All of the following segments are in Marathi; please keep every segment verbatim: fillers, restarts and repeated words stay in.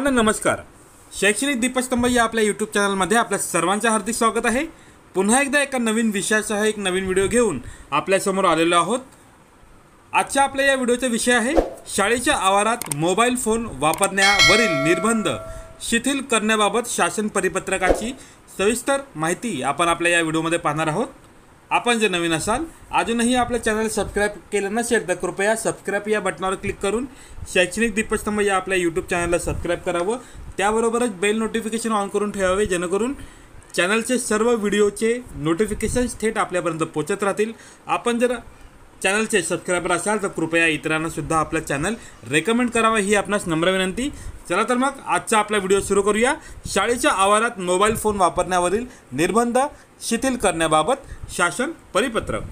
सर्वांना नमस्कार। शैक्षणिक दीपस्तंभ या आपल्या यूट्यूब चॅनलमध्ये आपल्या सर्वांचे हार्दिक स्वागत आहे। पुन्हा एकदा एका नवीन विषयासह एक नवीन व्हिडिओ घेऊन आपल्यासमोर आलेलो आहोत। आजच्या आपल्या या व्हिडिओचा विषय आहे शाळेच्या आवारात मोबाईल फोन वापरण्यावरील निर्बंध शिथिल करण्याबाबत शासन परिपत्रकाची सविस्तर माहिती आपण आपल्या या व्हिडिओमध्ये पाहणार आहोत। आपण जर नवीन असाल, अजूनही आपल्या चॅनल सबस्क्राइब केलं नसेल तर कृपया सबस्क्राइब या बटनावर क्लिक करून शैक्षणिक दीपस्तंभ या आपल्या यूट्यूब चॅनलला सबस्क्राइब करावं। त्याबरोबरच बेल नोटिफिकेशन ऑन करून ठेवावे, जेणेकरून चॅनलचे सर्व व्हिडिओचे नोटिफिकेशन्स थेट आपल्यापर्यंत पोहोचत राहतील। आपण जर चॅनलचे सबस्क्राइबर असाल तर कृपया इतरांना सुद्धा आपलं चॅनल रेकमेंड करावं, ही आपणास नम्र विनंती। चला तर मग आजचा आपला व्हिडिओ सुरू करूया। शाळेच्या आवारात मोबाईल फोन वापरण्यावरील निर्बंध शिथिल करण्याबाबत शासन परिपत्रक।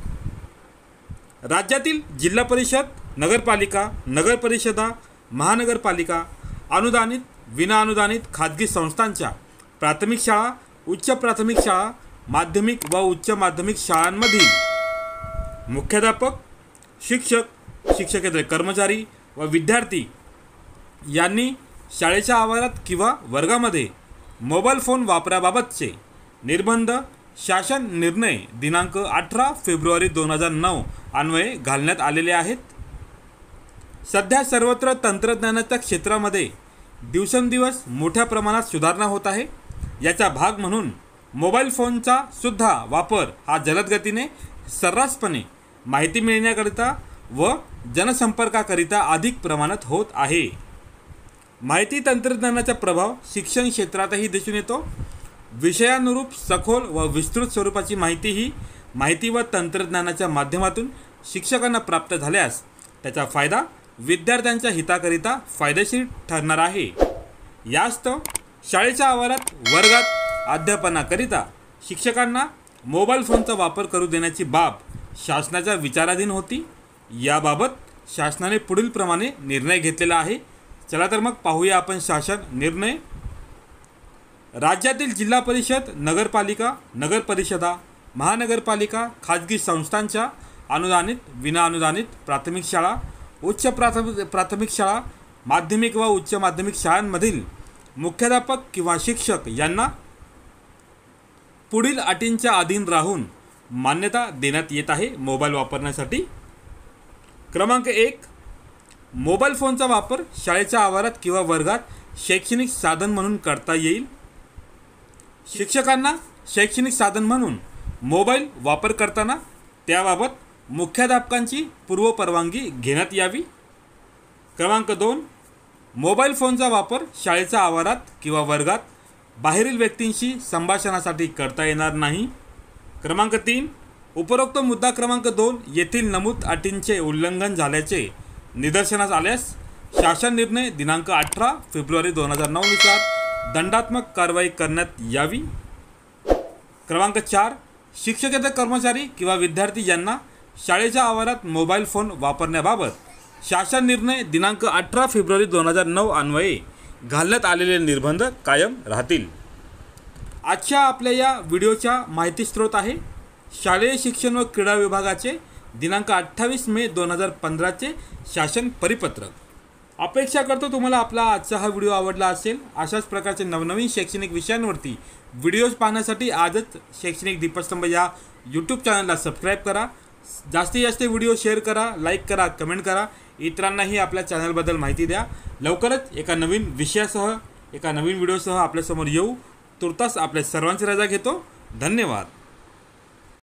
राज्यातील जिल्हा परिषद, नगरपालिका, नगरपरिषदा, महानगरपालिका, अनुदानित, विनाअनुदानित खाजगी संस्थांच्या प्राथमिक शाळा, उच्च प्राथमिक शाळा, माध्यमिक व उच्च माध्यमिक शाळांमधील मुख्याध्यापक, शिक्षक, शिक्षकेतर कर्मचारी व विद्यार्थी यांनी शाळेच्या आवारात किंवा वर्गामध्ये मोबाईल फोन वापराबाबतचे निर्बंध शासन निर्णय दिनांक अठरा फेब्रुवारी दोन हजार नऊ अन्वये घालण्यात आलेले आहेत। सध्या सर्वत्र तंत्रज्ञानाच्या क्षेत्रामध्ये दिवसेंदिवस मोठ्या प्रमाणात सुधारणा होत आहे। याचा भाग म्हणून मोबाईल फोनचा सुद्धा वापर हा जलद गतीने सर्रासपणे माहिती मिळवण्याकरिता व जनसंपर्काकरिता अधिक प्रमाणात होत आहे। माहिती तंत्रज्ञानाचा प्रभाव शिक्षण क्षेत्रातही दिसून येतो। विषयानुरूप सखोल व विस्तृत स्वरूपाची माहिती ही माहिती व तंत्रज्ञानाच्या माध्यमातून शिक्षकांना प्राप्त झाल्यास त्याचा फायदा विद्यार्थ्यांच्या हिताकरिता फायदेशीर ठरणार आहे। यास्तव शाळेच्या आवारात वर्गात अध्यापनाकरिता शिक्षकांना मोबाईल फोनचा वापर करू देण्याची बाब शासनाच्या विचाराधीन होती। याबाबत शासनाने पुढील प्रमाणे निर्णय घेतलेला आहे। चला तर मग पाहूया आपण शासन निर्णय। राज्यातील जिल्हा परिषद, नगरपालिका, नगरपरिषदा, महानगरपालिका, खाजगी संस्थांच्या अनुदानित, विनाअनुदानित प्राथमिक शाळा, उच्च प्राथमिक प्राथमिक शाळा, माध्यमिक व उच्च माध्यमिक शाळांमधील मुख्याध्यापक किंवा शिक्षक यांना पुढील अटींच्या अधीन राहून मान्यता देण्यात येत आहे मोबाईल वापरण्यासाठी। क्रमांक एक, मोबाईल फोनचा वापर शाळेच्या आवारात किंवा वर्गात शैक्षणिक साधन म्हणून करता येईल। शिक्षकांना शैक्षणिक साधन म्हणून मोबाईल वापर करताना त्याबाबत मुख्याध्यापकांची पूर्वपरवानगी घेण्यात यावी। क्रमांक दोन, मोबाईल फोनचा वापर शाळेच्या आवारात किंवा वर्गात बाहेरील व्यक्तींशी संभाषणासाठी करता येणार नाही। क्रमांक तीन, उपरोक्त मुद्दा क्रमांक दोन येथील नमूद अटींचे उल्लंघन झाल्याचे निदर्शनास आल्यास शासन निर्णय दिनांक अठरा फेब्रुवारी दोन हजार नऊ नुसार दंडात्मक कारवाई करण्यात यावी। क्रमांक चार, शिक्षकेतर कर्मचारी किंवा विद्यार्थी यांना शाळेच्या आवारात मोबाईल फोन वापरण्याबाबत शासन निर्णय दिनांक अठरा फेब्रुवारी दोन हजार नऊ अन्वये घालण्यात आलेले निर्बंध कायम राहतील। आजच्या आपल्या या व्हिडिओच्या माहिती स्रोत आहे शालेय शिक्षण व क्रीडा विभागाचे दिनांक अठ्ठावीस मे दोन हजार पंधराचे शासन परिपत्रक। अपेक्षा करतो तुम्हाला आपला आजचा हा व्हिडिओ आवडला असेल। अशाच प्रकारचे नवनवीन शैक्षणिक विषयांवरती व्हिडिओज पाहण्यासाठी आजच शैक्षणिक दीपस्तंभ या यूट्यूब चॅनलला सबस्क्राईब करा। जास्तीत जास्त व्हिडिओ शेअर करा, लाईक करा, कमेंट करा, इतरांनाही आपल्या चॅनलबद्दल माहिती द्या। लवकरच एका नवीन विषयासह, एका नवीन व्हिडिओसह आपल्यासमोर येऊ। तुर्तास आपल्या सर्वांची रजा घेतो। धन्यवाद।